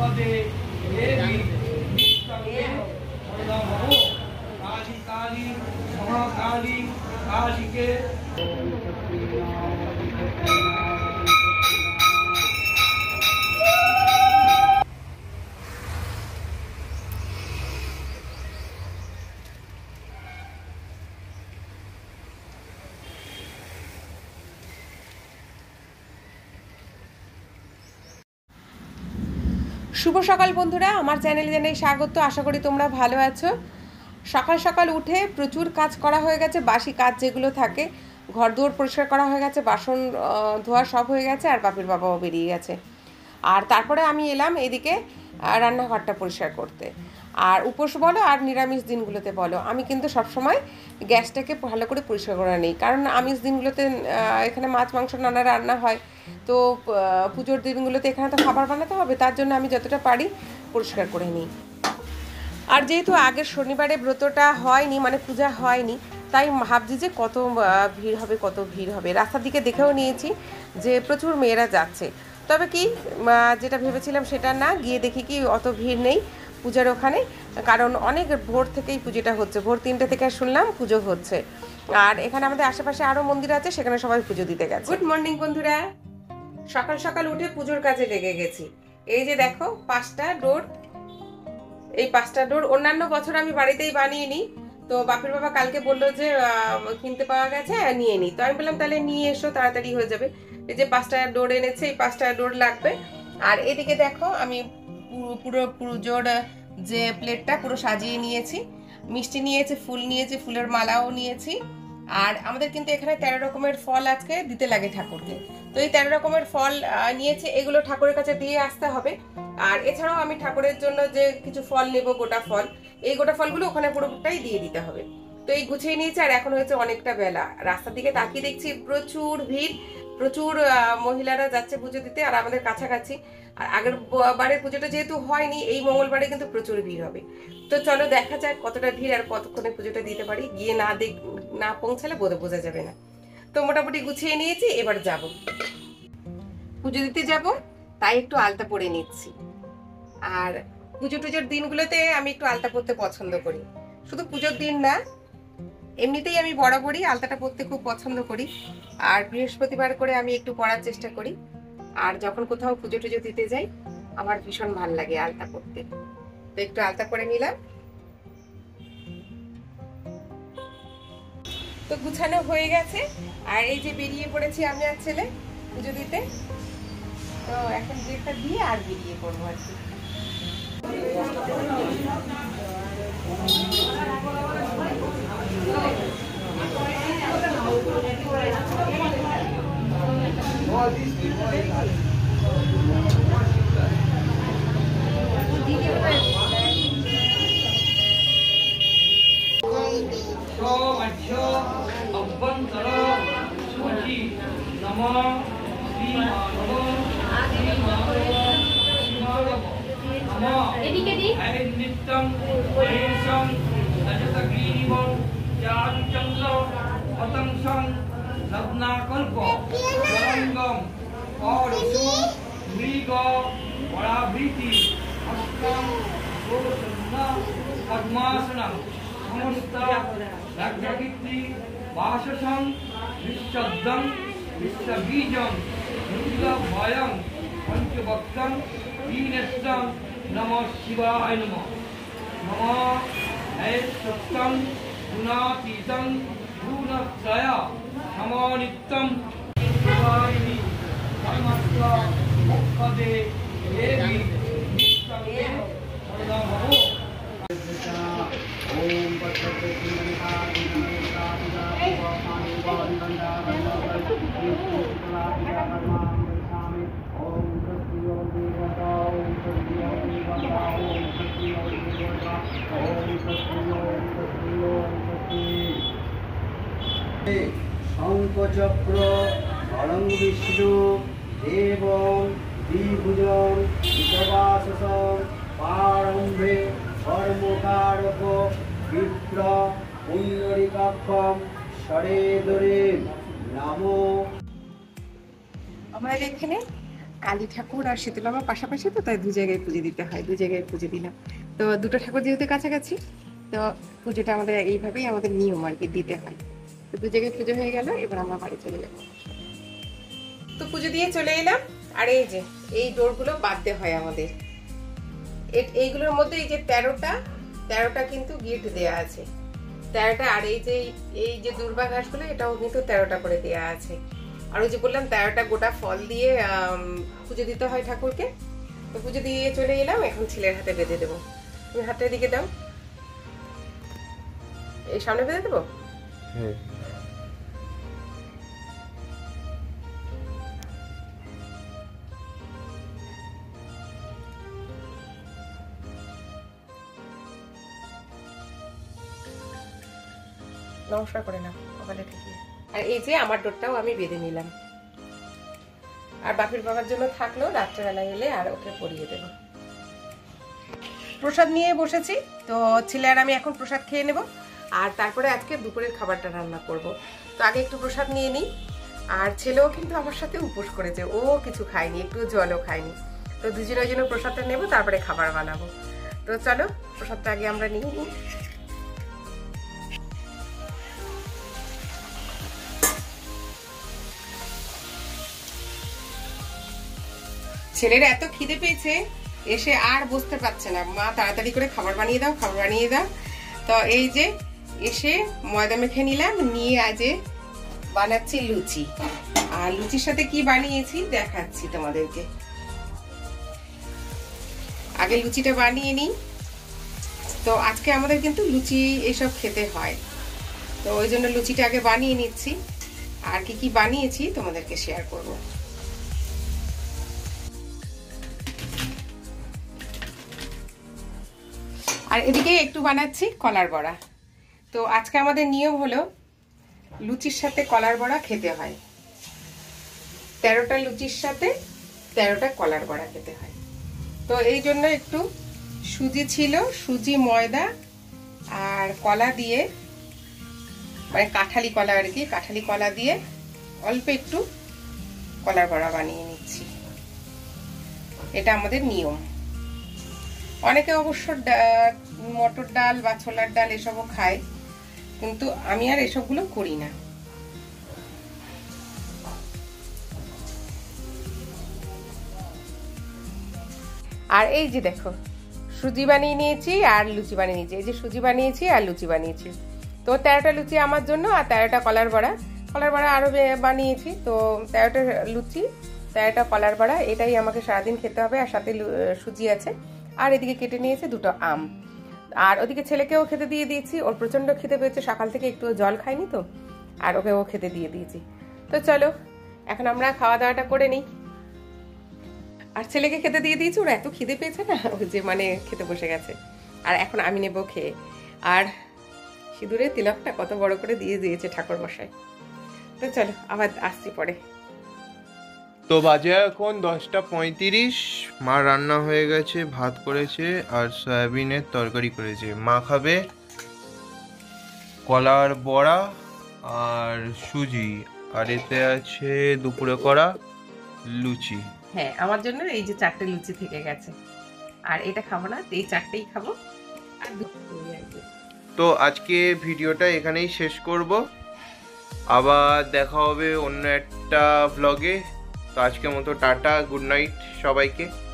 पदे देवी नित्यंगे वरदामहो काली काली महाकाली काली के शुभ सकाल बंधुरा आमार चैनेले जानाई स्वागत। आशा करी तोमरा भालो आछो। सकाल सकाल उठे प्रचुर काज करा हये गेछे, बासी काज जेगुलो थाके घर दुआर परिष्कार करा हये गेछे, बासन धोया सब हये गेछे और बापिर बाबाओ बेरिये गेछे। और तारपरे आमी एलाम एदिके रान्नाघरटा परिष्कार करते। और उपोस बोलो और निरामिष दिनगुलोते बोलो आमी किन्तु सब समय ग्यासटाके भालो करे परिष्कार करे निई, कारण आमिष दिनगुलोते एखाने माछ मांस नाना रान्ना हय, तो पुजोर दिनगुलोते एखाने तो खाबार बानाते होबे, तार जोन्नो आमी जतटा पारी परिष्कार करे निई। और जेहेतु आगे शनिबारे व्रतटा हयनि माने पूजा हयनि, ताई भाबछि जे कत भीड़ होबे कत भीड़ होबे। रास्तार दिके देखेও নিয়েছি যে প্রচুর মেয়েরা যাচ্ছে, তবে কি যেটা ভেবেছিলাম সেটা না, গিয়ে দেখি কি অত ভিড় নেই পূজার ওখানে, কারণ অনেক ভোর থেকেই পুজোটা হচ্ছে। ভোর 3টে থেকে শুনলাম পুজো হচ্ছে। আর এখানে আমাদের আশেপাশে আরও মন্দির আছে, সেখানে সবাই পুজো দিতে গেছে। গুড মর্নিং বন্ধুরা, সকাল সকাল উঠে পুজোর কাজে লেগে গেছি। এই যে দেখো 5টা ডোর, এই 5টা ডোর অন্যান্য বছর আমি বাড়িতেই বানিয়ে নিই, তো বাপির বাবা কালকে বললো যে কিনতে পাওয়া গেছে নিয়ে নিই, তো আমি বললাম তাহলে নিয়ে এসো তাড়াতাড়ি হয়ে যাবে। এই যে 5টা ডোর এনেছে, এই 5টা ডোর লাগবে। আর এদিকে দেখো আমি পুরো পুজোর যে প্লেটটা পুরো সাজিয়ে নিয়েছি, মিষ্টি নিয়েছি, ফুল নিয়েছি, ফুলের মালাও নিয়েছি। আর আমাদের কিন্তু এখানে 13 রকমের ফল আজকে দিতে লাগে ঠাকুরকে, তো এই 13 রকমের ফল নিয়েছি, এগুলো ঠাকুরের কাছে দিয়ে আসতে হবে। আর এছাড়াও আমি ঠাকুরের জন্য যে কিছু ফল নেব, গোটা ফল, এই গোটা ফলগুলো ওখানে পুরোটাই দিয়ে দিতে হবে। তো এই গুছিয়ে নিয়েছি। আর এখন হয়েছে অনেকটা বেলা, রাস্তার দিকে তাকিয়ে দেখছি প্রচুর ভিড়, প্রচুর মহিলারা যাচ্ছে পুজো দিতে। আর আমাদের কাছাকাছি, আর আগের বারের পুজোটা যেহেতু হয়নি, এই মঙ্গলবারে কিন্তু প্রচুর ভিড় হবে। তো চলো দেখা যাক কতটা ভিড় আর কতক্ষণে পুজোটা দিতে পারি। গিয়ে না পৌঁছালে বোঝা যাবে না। তো মোটামুটি গুছিয়ে নিয়েছি, এবার যাব পুজো দিতে যাব, তাই একটু আলতা পরে নিচ্ছি। আর পুজো টুজোর দিনগুলোতে আমি একটু আলতা পরতে পছন্দ করি, শুধু পুজোর দিন না, এমনিতেই আমি বরাবরই আলতাটা পরতে খুব পছন্দ করি। আর বৃহস্পতিবার করে আমি একটু পরার চেষ্টা করি। আর যখন কোথাও পুজো টুজো দিতে যাই আমার ভীষণ ভালো লাগে আলতা পরতে, তো একটু আলতা পরে নিলাম। তো গুছানো হয়ে গেছে, আর এই যে বেরিয়ে পড়েছি আমি আর ছেলে পুজো দিতে। তো এখন ড্রেসটা দিয়ে আর বেরিয়ে পড়বো আর কি। नमः शिवाय नमः। नमः ऐश्वर्यं गुणातीतं गुणत्रय समानित्यं शिवायि धर्मस्व पदे देवी नित्यंगे वरदामहो। ओम শঙ্খচক্র হরং বিষ্ণু দেবং দ্বিভুজং বিশ্ববাসসং প্রারম্ভে কর্মকারক বিপ্র পুণ্ডরিকাক্ষং সরে দরে নমো। আমাদের এখানে কালী ঠাকুর আর শীতলা মা পাশাপাশি, তো তাই 2 জায়গায় পুজো দিতে হয়, 2 জায়গায় পুজো দিলাম। তো দুটো ঠাকুর যেহেতু কাছাকাছি, তো পুজোটা আমাদের এইভাবেই আমাদের নিয়ম আর কি, দিতে হয়। তো 2 জায়গায় পুজো হয়ে গেল, এবার আমরা বাড়ি চলে যাবো। তো পুজো দিয়ে চলে এলাম। আর এই যে এই ডোরগুলো বাঁধতে হয় আমাদের, এইগুলোর মধ্যে এই যে 13টা কিন্তু গিট দেয়া আছে, 13টা। আর এই যে দুর্বা ঘাসগুলো, এটাও কিন্তু 13টা করে দেয়া আছে। আর ওই যে বললাম 13টা গোটা ফল দিয়ে পুজো দিতে হয় ঠাকুরকে। তো পুজো দিয়ে চলে এলাম, এখন ছেলের হাতে বেঁধে দেবো। তুমি হাতের দিকে দাও, এই সামনে বেঁধে দেবো। হ্যাঁ, নমস্কার করে নাও ওখানে থেকে। আর এই যে আমার ডোরটাও আমি বেঁধে নিলাম। আর বাপির বাবার জন্য থাকলো, রাত্রেবেলা এলে আর ওকে পরিয়ে দেবো। প্রসাদ নিয়ে বসেছি, তো ছেলে আর আমি এখন প্রসাদ খেয়ে নেব। আর তারপরে আজকে দুপুরের খাবারটা রান্না করব। তো আগে একটু প্রসাদ নিয়ে নিই। আর ছেলেও কিন্তু আমার সাথে উপোস করেছে, ও কিছু খায়নি, একটু জলও খায়নি। তো দুজনের জন্য প্রসাদটা নেব, তারপরে খাবার বানাবো। তো চলো প্রসাদটা আগে আমরা নিয়ে নিই। ছেলের এত খিদে পেয়েছে, এসে আর বসতে পারছে না। মা তাড়াতাড়ি করে খাবার বানিয়ে দাও, খাবার বানিয়ে দাও। তো এই যে এসে ময়দা মেখে নিলাম, নিয়ে আজ বানাচ্ছি লুচি। আর লুচির সাথে কি বানিয়েছি দেখাচ্ছি তোমাদেরকে। আগে লুচিটা বানিয়ে নিই। তো আজকে আমাদের কিন্তু লুচি এসব খেতে হয়, তো ওই জন্য লুচিটা আগে বানিয়ে নিচ্ছি। আর কি কি বানিয়েছি তোমাদেরকে শেয়ার করব। আর এদিকে একটু বানাচ্ছি কলার বড়া। তো আজকে আমাদের নিয়ম হলো লুচির সাথে কলার বড়া খেতে হয়। 13টা লুচির সাথে 13টা কলার বড়া খেতে হয়। তো এই জন্য একটু সুজি ছিল, সুজি, ময়দা আর কলা দিয়ে, মানে কাঁঠালি কলা আর কি, কাঁঠালি কলা দিয়ে অল্প একটু কলার বড়া বানিয়ে নিচ্ছি। এটা আমাদের নিয়ম। অনেকে অবশ্য মটর ডাল বা ছোলার ডাল এসবও খায়, কিন্তু আমি আর এসবগুলো করি না। আর এই যে দেখো সুজি বানিয়ে নিয়েছি আর লুচি বানিয়ে নিয়েছি। এই যে সুজি বানিয়েছি আর লুচি বানিয়েছি। তো 13টা লুচি আমার জন্য, আর 13টা কলার বড়া আরো বানিয়েছি। তো 13টা লুচি, 13টা কলার বড়া, এটাই আমাকে সারাদিন খেতে হবে। আর সাথে সুজি আছে। আর এদিকে কেটে নিয়েছে 2টো আম। আর ওদিকে ছেলেকেও খেতে দিয়ে দিয়েছি, ওর প্রচন্ড খেতে পেয়েছে, সকাল থেকে একটু জল খায়নি তো, আর ওকে খেতে দিয়ে দিয়েছি। তো চলো এখন আমরা খাওয়া দাওয়াটা করে নিই। আর ছেলেকে খেতে দিয়ে দিয়েছি, ওরা এত খিদে পেয়েছে না, ওই যে মানে খেতে বসে গেছে। আর এখন আমি নেবো খেয়ে। আর সিঁদুরের তিলকটা কত বড় করে দিয়ে দিয়েছে ঠাকুর মশাই। তো চলো আবার আসছি পরে। তো বাজে এখন 10:35। মা রান্না হয়ে গেছে, ভাত করেছে আর সয়াবিনের তরকারি করেছে। মা খাবে কলার বড়া আর সুজি, আর এতে আছে দুপুরে করা লুচি। হ্যাঁ, আমার জন্য এই যে 4টে লুচি থেকে গেছে। আর এটা খাবো না, এই 4টেই খাবো। আর তো আজকে ভিডিওটা এখানেই শেষ করব, আবার দেখা হবে অন্য একটা ব্লগে। তো আজকের মতো টাটা, গুড নাইট সবাইকে।